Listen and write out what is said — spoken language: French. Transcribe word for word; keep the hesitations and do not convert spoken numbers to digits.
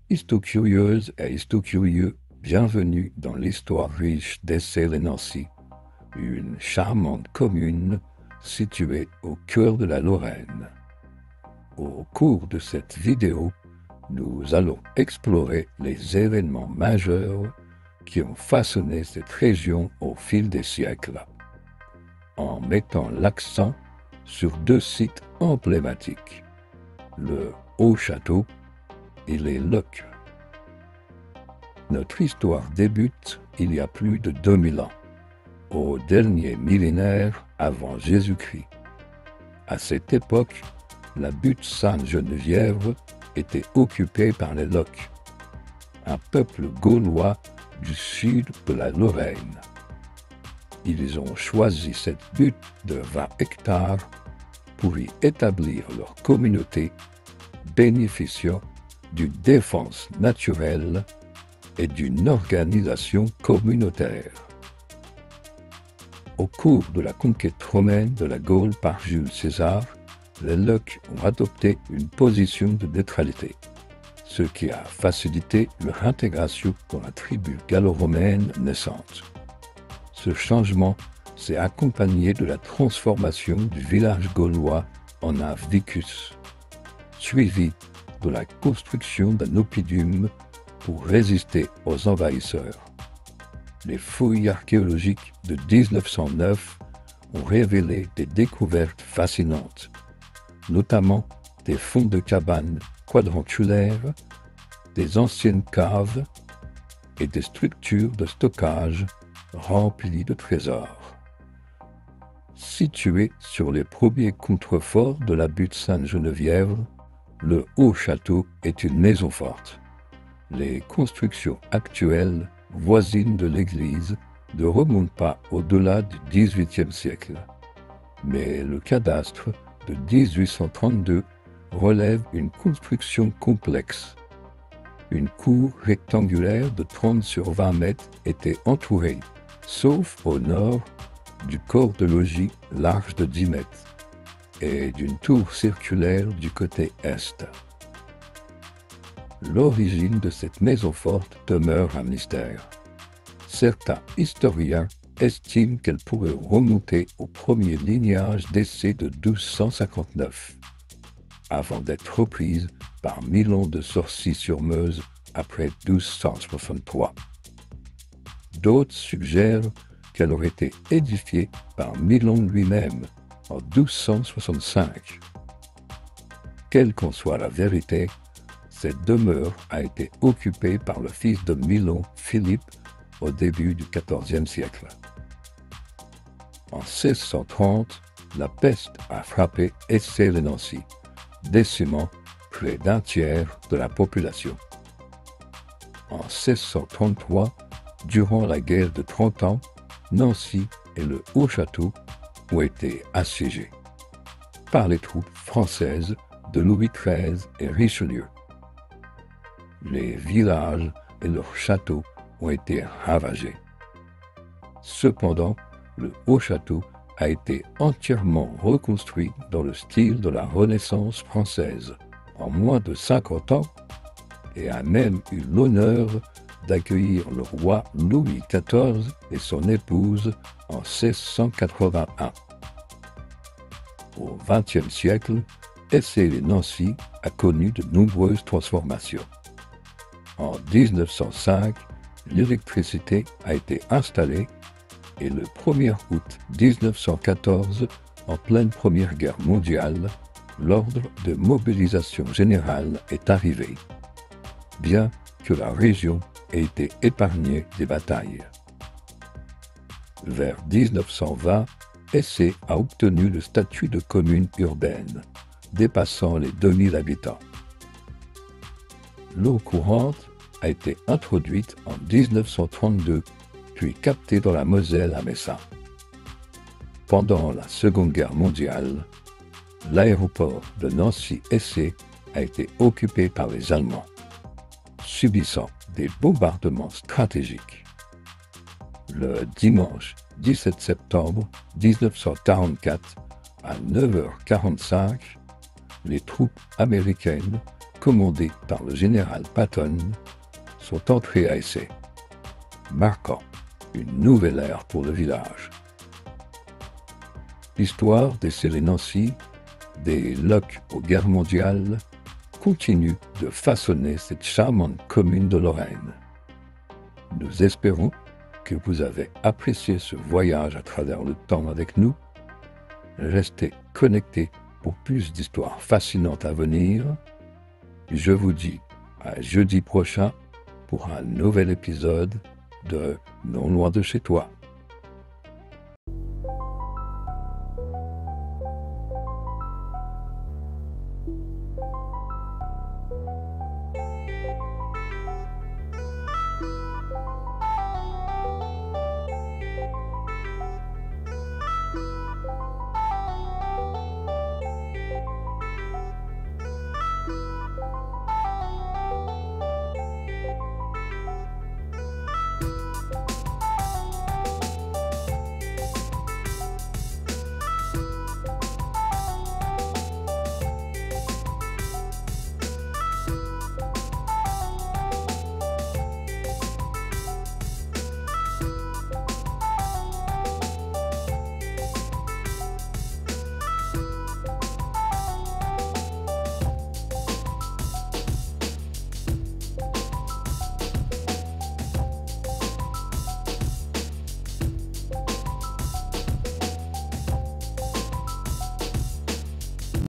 Histo-curieuses et histo-curieux, bienvenue dans l'histoire riche d'Essey-les-Nancy, une charmante commune située au cœur de la Lorraine. Au cours de cette vidéo, nous allons explorer les événements majeurs qui ont façonné cette région au fil des siècles, en mettant l'accent sur deux sites emblématiques, le Haut-Château et les Loques. Notre histoire débute il y a plus de deux mille ans, au dernier millénaire avant Jésus-Christ. À cette époque, la butte Sainte-Geneviève était occupée par les Loques, un peuple gaulois du sud de la Lorraine. Ils ont choisi cette butte de vingt hectares pour y établir leur communauté, bénéficiant d'une défense naturelle et d'une organisation communautaire. Au cours de la conquête romaine de la Gaule par Jules César, les Loques ont adopté une position de neutralité, ce qui a facilité leur intégration dans la tribu gallo-romaine naissante. Ce changement s'est accompagné de la transformation du village gaulois en un vicus, suivi de la construction d'un oppidum pour résister aux envahisseurs. Les fouilles archéologiques de mille neuf cent neuf ont révélé des découvertes fascinantes, notamment des fonds de cabanes quadrangulaires, des anciennes caves et des structures de stockage remplies de trésors. Situé sur les premiers contreforts de la butte Sainte-Geneviève, le Haut-Château est une maison forte. Les constructions actuelles voisines de l'église ne remontent pas au-delà du dix-huitième siècle, mais le cadastre de dix-huit cent trente-deux relève une construction complexe. Une cour rectangulaire de trente sur vingt mètres était entourée, sauf au nord, du corps de logis large de dix mètres et d'une tour circulaire du côté est. L'origine de cette maison forte demeure un mystère. Certains historiens estiment qu'elle pourrait remonter au premier lignage d'Essey de douze cent cinquante-neuf, avant d'être reprise par Milon de Sorcy-sur-Meuse après douze cent soixante-trois. D'autres suggèrent qu'elle aurait été édifiée par Milon lui-même en douze cent soixante-cinq. Quelle qu'en soit la vérité, cette demeure a été occupée par le fils de Milon, Philippe, au début du quatorzième siècle. En seize cent trente, la peste a frappé Essey-les-Nancy, décimant près d'un tiers de la population. En seize cent trente-trois, durant la guerre de Trente Ans, Nancy et le Haut-Château ont été assiégés par les troupes françaises de Louis treize et Richelieu. Les villages et leurs châteaux ont été ravagés. Cependant, le Haut-Château a été entièrement reconstruit dans le style de la Renaissance française en moins de cinquante ans et a même eu l'honneur d'accueillir le roi Louis quatorze et son épouse en seize cent quatre-vingt-un. Au vingtième siècle, Essey-les-Nancy a connu de nombreuses transformations. En dix-neuf cent cinq, l'électricité a été installée et le premier août mille neuf cent quatorze, en pleine Première Guerre mondiale, l'ordre de mobilisation générale est arrivé, bien que la région ait été épargnée des batailles. Vers dix-neuf cent vingt, Essey a obtenu le statut de commune urbaine, dépassant les deux mille habitants. L'eau courante a été introduite en dix-neuf cent trente-deux, puis captée dans la Moselle à Messins. Pendant la Seconde Guerre mondiale, l'aéroport de Nancy-Essey a été occupé par les Allemands, subissant des bombardements stratégiques. Le dimanche dix-sept septembre mille neuf cent quarante-quatre, à neuf heures quarante-cinq, les troupes américaines commandés par le général Patton, sont entrés à Essey, marquant une nouvelle ère pour le village. L'histoire des Sélénancy, des Locke aux guerres mondiales, continue de façonner cette charmante commune de Lorraine. Nous espérons que vous avez apprécié ce voyage à travers le temps avec nous. Restez connectés pour plus d'histoires fascinantes à venir. Je vous dis à jeudi prochain pour un nouvel épisode de Non loin de chez toi.